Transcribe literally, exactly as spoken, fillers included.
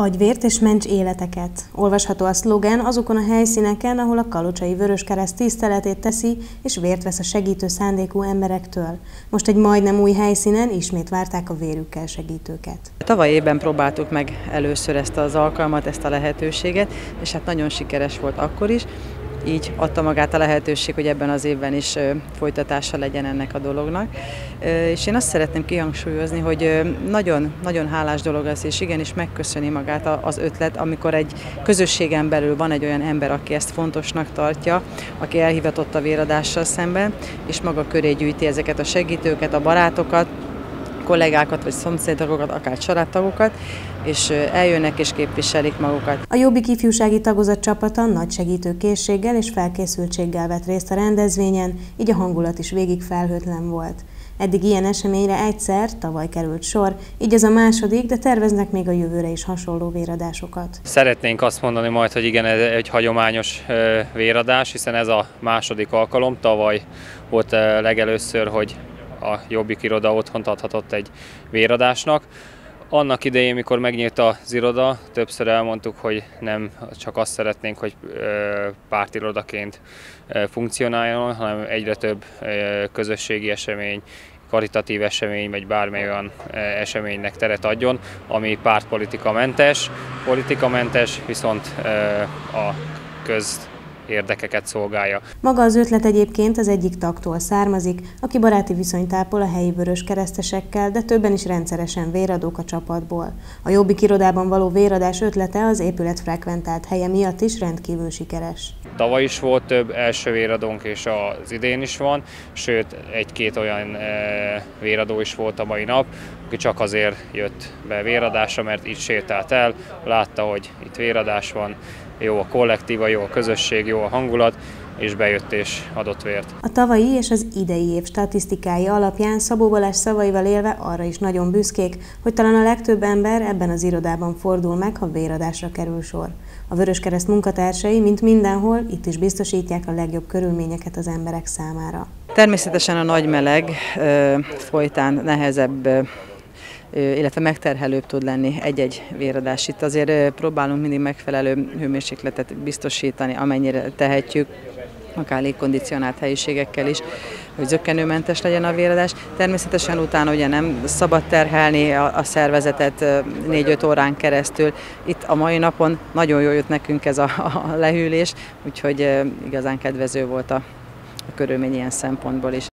Adj vért és ments életeket. Olvasható a szlogen azokon a helyszíneken, ahol a Kalocsai Vöröskereszt tiszteletét teszi és vért vesz a segítő szándékú emberektől. Most egy majdnem új helyszínen ismét várták a vérükkel segítőket. Tavaly évben próbáltuk meg először ezt az alkalmat, ezt a lehetőséget, és hát nagyon sikeres volt akkor is. Így adta magát a lehetőség, hogy ebben az évben is folytatása legyen ennek a dolognak. És én azt szeretném kihangsúlyozni, hogy nagyon, nagyon hálás dolog ez, és igenis megköszöni magát az ötlet, amikor egy közösségen belül van egy olyan ember, aki ezt fontosnak tartja, aki elhivatott a véradással szemben, és maga köré gyűjti ezeket a segítőket, a barátokat, kollégákat vagy szomszédokat, akár családtagokat, és eljönnek és képviselik magukat. A Jobbik ifjúsági tagozat csapata nagy segítőkészséggel és felkészültséggel vett részt a rendezvényen, így a hangulat is végig felhőtlen volt. Eddig ilyen eseményre egyszer, tavaly került sor, így ez a második, de terveznek még a jövőre is hasonló véradásokat. Szeretnénk azt mondani majd, hogy igen, ez egy hagyományos véradás, hiszen ez a második alkalom. Tavaly volt legelőször, hogy a Jobbik iroda otthont adhatott egy véradásnak. Annak idején, mikor megnyílt az iroda, többször elmondtuk, hogy nem csak azt szeretnénk, hogy pártirodaként funkcionáljon, hanem egyre több közösségi esemény, karitatív esemény, vagy bármely olyan eseménynek teret adjon, ami pártpolitikamentes, politikamentes, viszont a köz érdekeket szolgálja. Maga az ötlet egyébként az egyik tagtól származik, aki baráti viszonyt ápol a helyi vöröskeresztesekkel, de többen is rendszeresen véradók a csapatból. A Jobbik irodában való véradás ötlete az épület frekventált helye miatt is rendkívül sikeres. Tavaly is volt több első véradónk, és az idén is van, sőt egy-két olyan véradó is volt a mai nap, aki csak azért jött be véradásra, mert itt sétált el, látta, hogy itt véradás van, jó a kollektíva, jó a közösség, jó a hangulat, és bejött és adott vért. A tavalyi és az idei év statisztikái alapján Szabó Balázs szavaival élve arra is nagyon büszkék, hogy talán a legtöbb ember ebben az irodában fordul meg, ha véradásra kerül sor. A Vöröskereszt munkatársai, mint mindenhol, itt is biztosítják a legjobb körülményeket az emberek számára. Természetesen a nagy meleg folytán nehezebb, illetve megterhelőbb tud lenni egy-egy véradás. Itt azért próbálunk mindig megfelelő hőmérsékletet biztosítani, amennyire tehetjük, akár légkondicionált helyiségekkel is, hogy zökkenőmentes legyen a véradás. Természetesen utána ugye nem szabad terhelni a, a szervezetet négy-öt órán keresztül. Itt a mai napon nagyon jól jött nekünk ez a, a lehűlés, úgyhogy igazán kedvező volt a, a körülmény ilyen szempontból is.